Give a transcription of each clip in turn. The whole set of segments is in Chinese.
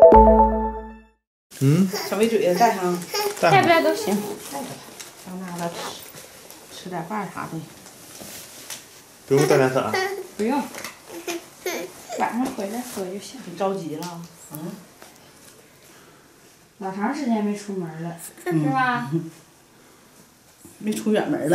小围嘴带上， 带不带都行。 带着吧，上那了吃点饭啥的。 不用带蓝伞。 不用，晚上回来喝就行。 你着急了？ 老长时间没出门了，是吧？ 没出远门了。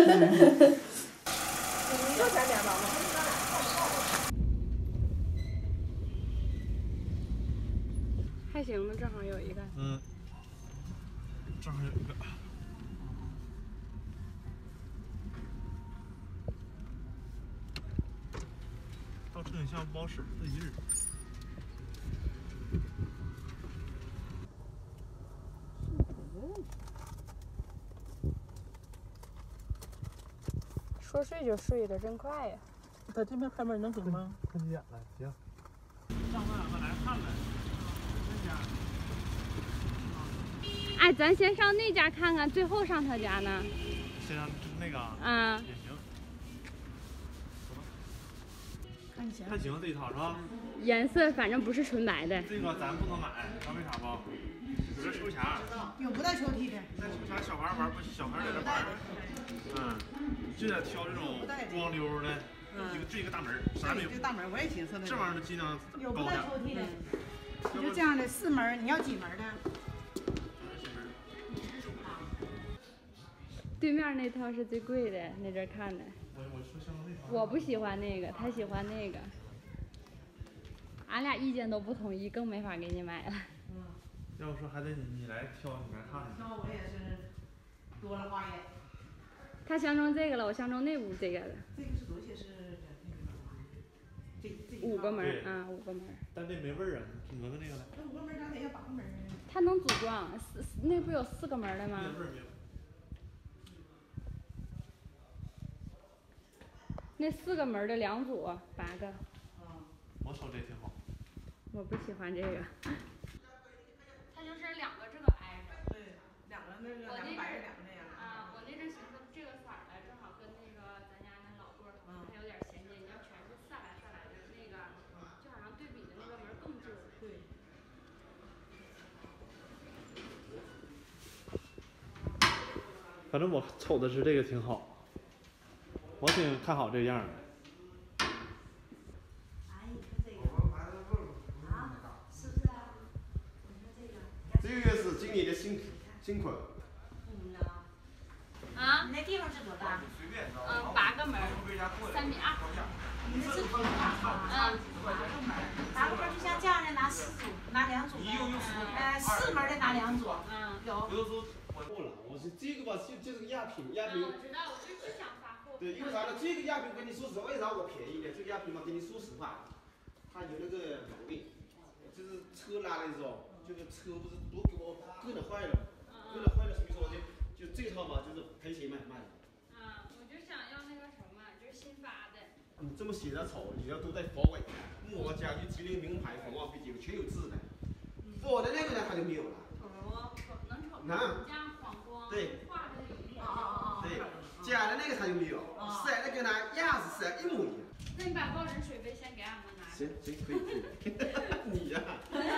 还行吧，正好有一个。 正好有一个。到车顶下不好使，这一日。 说睡就睡得真快呀。 他这边开门能行吗？ 看急眼了，行。上那两个来看来， 哎，咱先上那家看看，最后上他家呢。 先上那个啊。 嗯。 也行。 看行。 还行这一套是吧？ 颜色反正不是纯白的。 这个咱不能买，知道为啥不？有这抽匣。 有不带抽屉的。 带抽匣小孩玩不，小孩在这玩。就得挑这种光溜的，就一个大门，啥没有。 这大门我也寻思呢。 这玩意儿尽量有不带抽屉的。你就这样的4门，你要几门的？ 对面那套是最贵的，那阵看的。我不喜欢那个，他喜欢那个。俺俩意见都不统一，更没法给你买了。 要不说还得你来挑，你来看。 挑我也是多了花眼。 他相中这个了，我相中那屋这个了。 这个是多些是这 5个门啊，5个门。 但这没味儿啊，你闻闻那个来。 那5个门咱得要8个门呢。 它能组装，那不有4个门的吗？ 味儿没有。 那4个门的2组8个。 我瞅这挺好。 我不喜欢这个。它就是2个这个挨着。 对，2个那个2个白的2个那样。 啊，我那阵寻思这个色儿的正好跟那个咱家那老对儿还有点衔接。你要全是色来的那个，就好像对比的那个门更旧。 对。 反正我瞅的是这个挺好，我挺看好这样的。 这个是今年的新款。 啊？ 你那地方是多大 ？8个门，3.2米。 你那是挺大。8个门就像这样的拿4组，拿2组。4门的拿2组。有。 我是这个吧，就是个亚品。 我知道，我就想发货。 对，因为啥呢？这个亚品跟你说实话，为啥我便宜呢？这个亚品嘛，跟你说实话，它有那个毛病，就是车拉的时候，这个车不是都给我硌了坏了，所以说就这套嘛，就是赔钱卖的。 我就想要那个什么，就是新发的。 你这么显得丑，你要都带佛尾，木偶家具吉林名牌红帽啤酒全有字的，我的那个呢它就没有了。能瞅。对。对，假的那个它就没有，是那个呢样子是一模一样。 那你把报纸水杯先给俺们拿。 行，可以。你呀。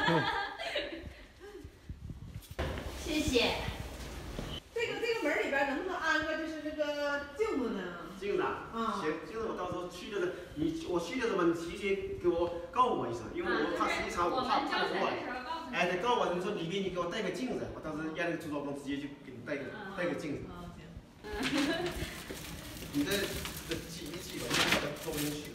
谢谢。 这个门里边能不能安个就是那个镜子呢？ 镜子啊？行，镜子我到时候去的时候，我去的时候你提前给我告诉我一声，因为我怕时间长，我怕错了。哎，得告诉我，你说里面你给我带个镜子，我到时候让那个朱老工直接就给你带个镜子。你这挤一挤吧，把它装进去。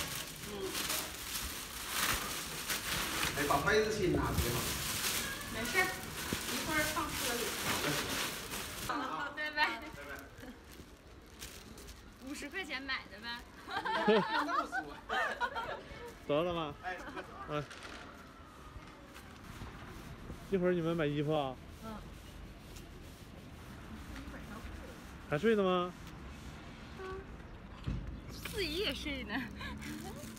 哎，把杯子先拿出来嘛。 没事，一会儿放车里。好，拜拜。50块钱买的呗。 那么说。 走了吗？ 哎， 一会儿你们买衣服啊？还睡呢吗？ 自己也睡呢。